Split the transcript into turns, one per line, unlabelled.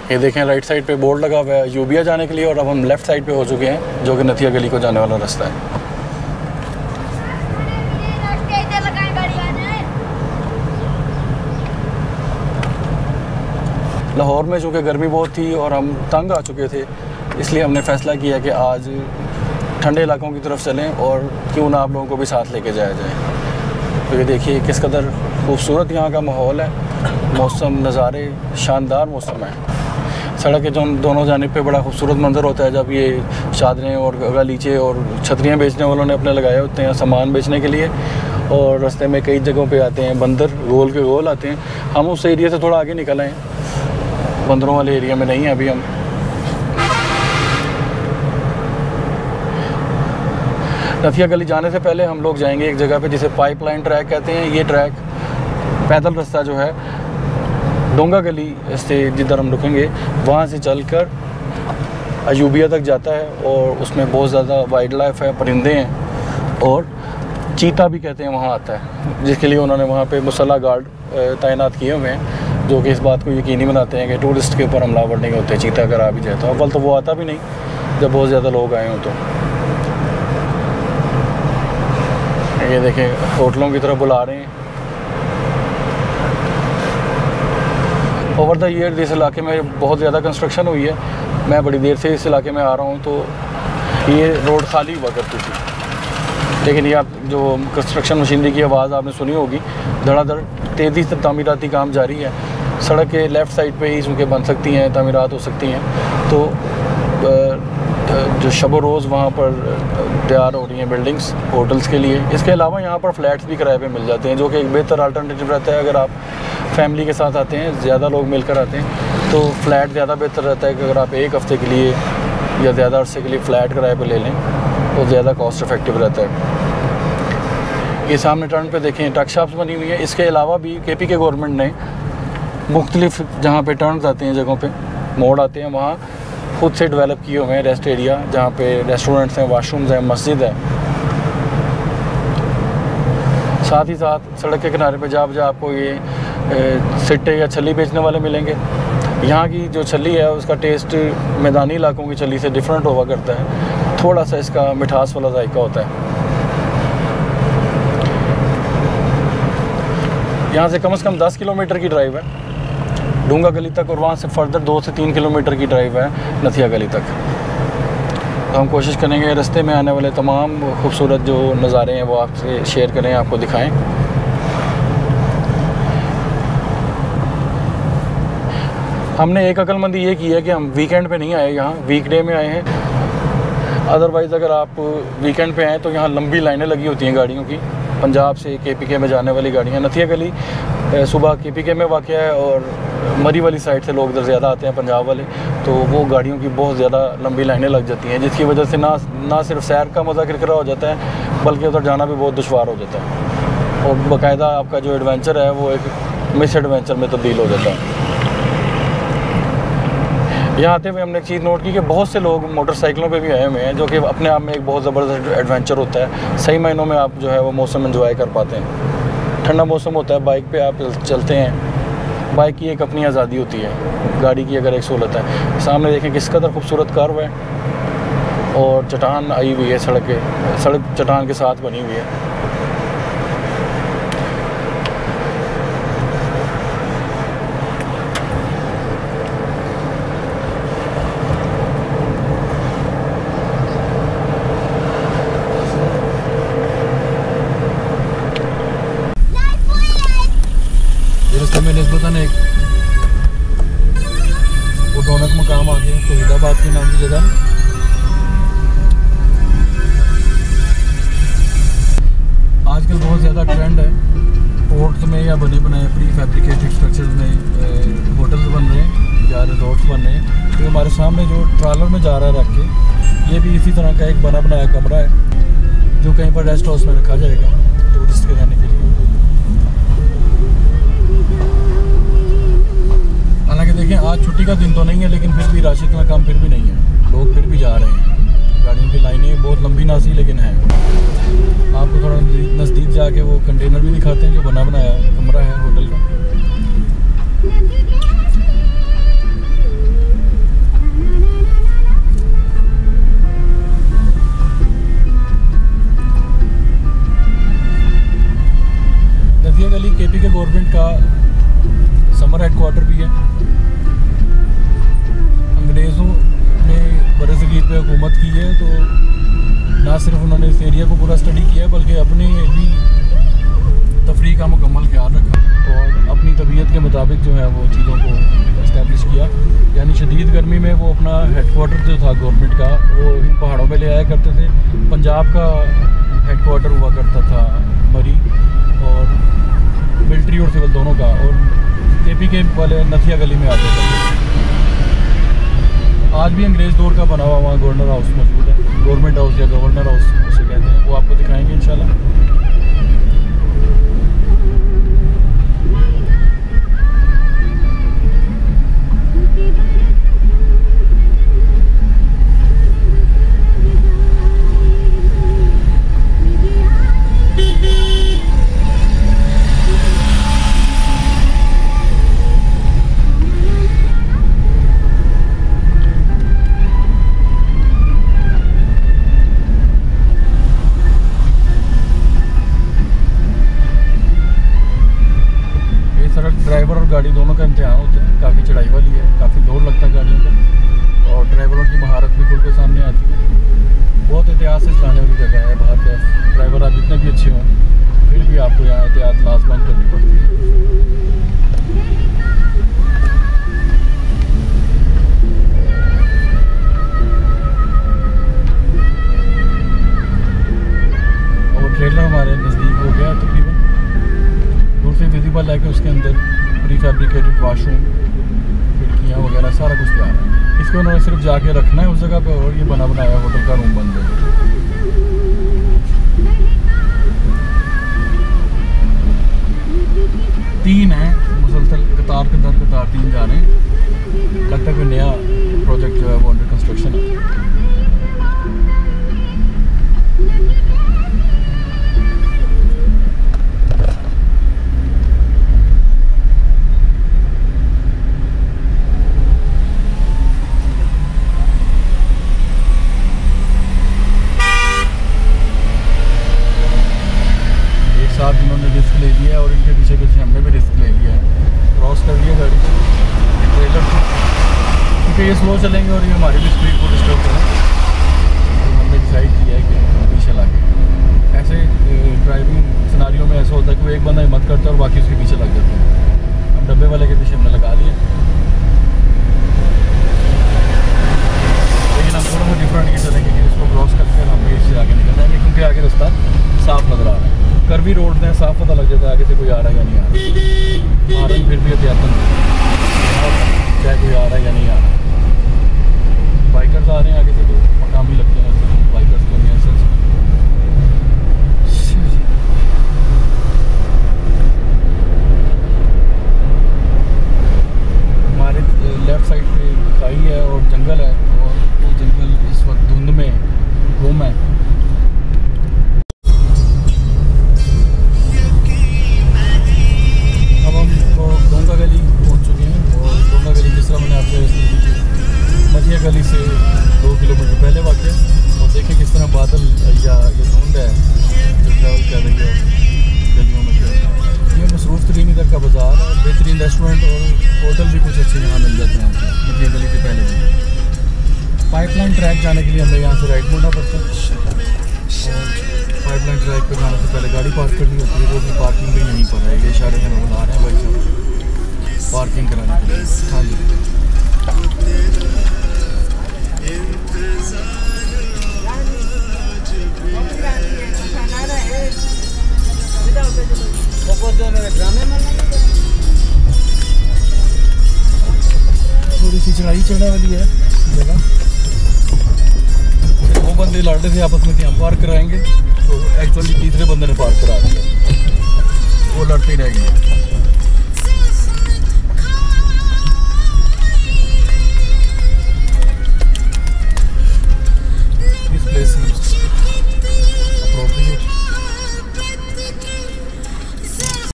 ये देखें right side पे बोर्ड लगा हुआ है यूबिया जाने के लिए, और अब हम लेफ़्ट साइड पे हो चुके हैं जो कि नथिया गली को जाने वाला रास्ता है। लाहौर में चूँकि गर्मी बहुत थी और हम तंग आ चुके थे, इसलिए हमने फ़ैसला किया कि आज ठंडे इलाकों की तरफ चलें और क्यों ना आप लोगों को भी साथ लेके जाया जाए। तो ये देखिए किस कदर खूबसूरत यहाँ का माहौल है, मौसम नज़ारे शानदार मौसम है। सड़क के दोनों जानिब पे बड़ा खूबसूरत मंजर होता है जब ये चादरें और गलीचे और छतरियाँ बेचने वालों ने अपने लगाए होते हैं सामान बेचने के लिए, और रास्ते में कई जगहों पे आते हैं बंदर, गोल के गोल आते हैं। हम उस एरिया से थोड़ा आगे निकल आए, बंदरों वाले एरिया में नहीं है अभी हम। नथिया गली जाने से पहले हम लोग जाएंगे एक जगह पे जिसे पाइपलाइन ट्रैक कहते हैं। ये ट्रैक पैदल रास्ता जो है डोंगा गली से जिधर हम रुकेंगे वहाँ से चलकर अयूबिया तक जाता है, और उसमें बहुत ज़्यादा वाइल्ड लाइफ है, परिंदे हैं, और चीता भी कहते हैं वहाँ आता है, जिसके लिए उन्होंने वहाँ पे मुसल्ला गार्ड तैनात किए हुए हैं, जो कि इस बात को यकीनी बनाते हैं कि टूरिस्ट के ऊपर हमलावर नहीं होते। चीता अगर आ भी जाए तो अव्वल तो वो आता भी नहीं जब बहुत ज़्यादा लोग आए हों। तो ये देखें होटलों की तरफ बुला रहे हैं। ओवर द ईयर इस इलाके में बहुत ज़्यादा कंस्ट्रक्शन हुई है। मैं बड़ी देर से इस इलाके में आ रहा हूँ, तो ये रोड खाली हुआ करती थी, लेकिन ये आप जो कंस्ट्रक्शन मशीनरी की आवाज़ आपने सुनी होगी, धड़ाधड़ तेज़ी से तामीराती काम जारी है। सड़क के लेफ़्ट साइड पे ही चूँकि बन सकती हैं, तामीरात हो सकती हैं, तो जो शब रोज़ वहाँ पर तैयार हो रही हैं बिल्डिंग्स होटल्स के लिए। इसके अलावा यहाँ पर फ्लैट्स भी किराए पे मिल जाते हैं, जो कि एक बेहतर अल्टरनेटिव रहता है। अगर आप फैमिली के साथ आते हैं, ज़्यादा लोग मिलकर आते हैं, तो फ्लैट ज़्यादा बेहतर रहता है कि अगर आप एक हफ़्ते के लिए या ज़्यादा अरसे के लिए फ़्लैट किराए पे ले लें तो ज़्यादा कॉस्ट इफ़ेक्टिव रहता है। ये सामने टर्न पे देखें ट्रक शॉप्स बनी हुई है। इसके अलावा भी KP के गवर्नमेंट ने मुख्तलिफ जहाँ पे टर्न्स आते हैं, जगहों पे मोड़ आते हैं, वहाँ खुद से डेवलप किए हुए हैं रेस्ट एरिया, जहाँ पे रेस्टोरेंट्स हैं, वाशरूम्स हैं, मस्जिद है। साथ ही साथ सड़क के किनारे पे जहाँ आपको ये सिट्टे या छली बेचने वाले मिलेंगे। यहाँ की जो छली है उसका टेस्ट मैदानी इलाकों की छली से डिफरेंट हुआ करता है, थोड़ा सा इसका मिठास वाला जायका होता है। यहाँ से कम 10 किलोमीटर की ड्राइव है डूंगा गली तक, और वहाँ से फर्दर 2 से 3 किलोमीटर की ड्राइव है नथिया गली तक। तो हम कोशिश करेंगे रास्ते में आने वाले तमाम खूबसूरत जो नज़ारे हैं वो आपसे शेयर करें, आपको दिखाएं। हमने एक अक्लमंदी ये की है कि हम वीकेंड पे नहीं आए, यहाँ वीकडे में आए हैं। अदरवाइज़ अगर आप वीकेंड पे आएँ तो यहाँ लंबी लाइनें लगी होती हैं गाड़ियों की, पंजाब से KPK में जाने वाली गाड़ियाँ। नथिया गली सुबह KPK में वाक़या है, और मरी वाली साइड से लोग इधर ज़्यादा आते हैं पंजाब वाले, तो वो गाड़ियों की बहुत ज़्यादा लंबी लाइनें लग जाती हैं, जिसकी वजह से ना सिर्फ सैर का मज़ा किरकिरा हो जाता है, बल्कि उधर जाना भी बहुत दुश्वार हो जाता है, और बाकायदा आपका जो एडवेंचर है वो एक मिस एडवेंचर में तब्दील हो जाता है। यहाँ आते हुए हमने एक चीज़ नोट की कि बहुत से लोग मोटरसाइकिलों पे भी आए हुए हैं, जो कि अपने आप में एक बहुत ज़बरदस्त एडवेंचर होता है। सही महीनों में आप जो है वो मौसम एंजॉय कर पाते हैं। ठंडा मौसम होता है, बाइक पे आप चलते हैं, बाइक की एक अपनी आज़ादी होती है, गाड़ी की अगर एक सहूलत है। सामने देखें किस कदर खूबसूरत कर्व है, और चट्टान आई हुई है, सड़क चट्टान के साथ बनी हुई है। एक वो रौनक मकाम आ गया, फरीदाबाद के नाम की जगह। आजकल बहुत ज़्यादा ट्रेंड है पोर्ट्स में या बने बनाए प्री फैब्रिकेटेड स्ट्रक्चर्स में होटल्स बन रहे हैं या रिजॉर्ट्स बन रहे हैं। तो हमारे सामने जो ट्रॉलर में जा रहा है रख के, ये भी इसी तरह का एक बना बनाया कमरा है जो कहीं पर रेस्ट हाउस में रखा जाएगा टूरिस्ट के रहने के लिए। हालांकि देखें आज छुट्टी का दिन तो नहीं है, लेकिन फिर भी रश इतना कम फिर भी नहीं है, लोग फिर भी जा रहे हैं। गाड़ियों की लाइनें बहुत लंबी ना सी लेकिन हैं। आपको थोड़ा नज़दीक जाके वो कंटेनर भी दिखाते हैं जो बना बनाया कमरा है होटल का। तो ना सिर्फ उन्होंने इस एरिया को पूरा स्टडी किया बल्कि अपनी भी तफरीह का मुकम्मल ख्याल रखा और अपनी तबीयत के मुताबिक जो है वो चीज़ों को इस्टेब्लिश किया। यानी शदीद गर्मी में वो अपना हेडक्वार्टर जो था गवर्नमेंट का वो इन पहाड़ों में ले आया करते थे। पंजाब का हेडक्वार्टर हुआ करता था मरी और मिलिट्री और सिविल दोनों का, और KP के वाले नथिया गली में आते थे। आज भी अंग्रेज़ दौर का बना हुआ वहाँ गवर्नर हाउस मौजूद है, गवर्नमेंट हाउस या गवर्नर हाउस उसे कहते हैं, वो आपको दिखाएंगे इंशाल्लाह। ड्राइवर और गाड़ी दोनों का इम्तिहान होता है, काफ़ी चढ़ाई वाली है, काफ़ी जोर लगता है गाड़ियों का और ड्राइवरों की महारत भी खुल के सामने आती है। बहुत एहतियात से चलाने वाली जगह है। बाहर के ड्राइवर आप जितने भी अच्छे हों फिर भी आपको यहाँ एहतियात लाजमन करनी पड़ती है। और ट्रेलर हमारे नज़दीक हो गया तकरीबन, दूर से विजिबल है कि उसके अंदर प्री फैब्रिकेटेड वाशरूम, खिड़कियाँ वगैरह सारा कुछ तैयार है। इसको उन्होंने सिर्फ जाके रखना है उस जगह पे और ये बना बनाया होटल का रूम बन जाएगा। तीन हैं मुसलसल कतार के दर कतार 3 जा रहे हैं। लगता है कोई नया प्रोजेक्ट जो है वो अंडर कंस्ट्रक्शन है। साथ इन्होंने रिस्क ले लिया है और इनके पीछे पीछे हमने भी रिस्क ले लिया है। क्रॉस कर लिया गाड़ी ट्रेलर से, क्योंकि ये स्लो चलेंगे और ये हमारी भी स्पीड को डिस्टर्ब करें, तो हमने डिसाइड किया है कि हम पीछे लगे। ऐसे ड्राइविंग सिनारियों में ऐसा होता है कि वो एक बंदा हिम्मत करता है और बाकी उसके पीछे लग जाते हैं। हम डब्बे वाले के पीछे हमने लगा लिया, लेकिन हम थोड़ा सा डिफरेंट ये चलेंगे कि इसको क्रॉस करके हम इससे आगे निकल जाएंगे, क्योंकि आगे रास्ता साफ नज़र आ रहा है। कर्वी रोड में साफ पता लग जाता है आगे से कोई आ रहा है या नहीं आ रहा। हारन फिर भी एहतियातन चाहे कोई आ रहा है या नहीं आ रहा। बाइकर्स आ रहे हैं आगे से तो मकामी लगते हैं, बाइकर्स तो नहीं ऐसे। हमारे लेफ़्ट साइड पे खाई है और जंगल है और वो जंगल इस वक्त धुंध में गुम है। मथिया गली से 2 किलोमीटर पहले वाक़ और देखें किस तरह बादल या ये धुंध है जो ट्रैवल कर रही है गलियों में। ये मसरूफ़ तरीन इधर का बाज़ार है, बेहतरीन रेस्टोरेंट और होटल भी कुछ अच्छे यहाँ मिल जाते हैं मथिया गली से पहले भी। पाइपलाइन ट्रैक जाने के लिए हमें यहाँ से राइट मुड़ना पड़ता है और पाइपलाइन ट्रैक पर जाने से पहले गाड़ी पार्क करनी होती है। वो भी पार्किंग भी यहीं पर है, ये इशारे से बता रहे हैं भाई साहब पार्किंग कराने के लिए। हाँ जी, थोड़ी सी चढ़ाई चढ़ने वाली है जगह। 2 बंदे लड़ रहे थे आपस में कि हम पार्क कराएंगे, तो एक्चुअली तीसरे बंदे ने पार्क करा दिया, वो लड़ते रह गए।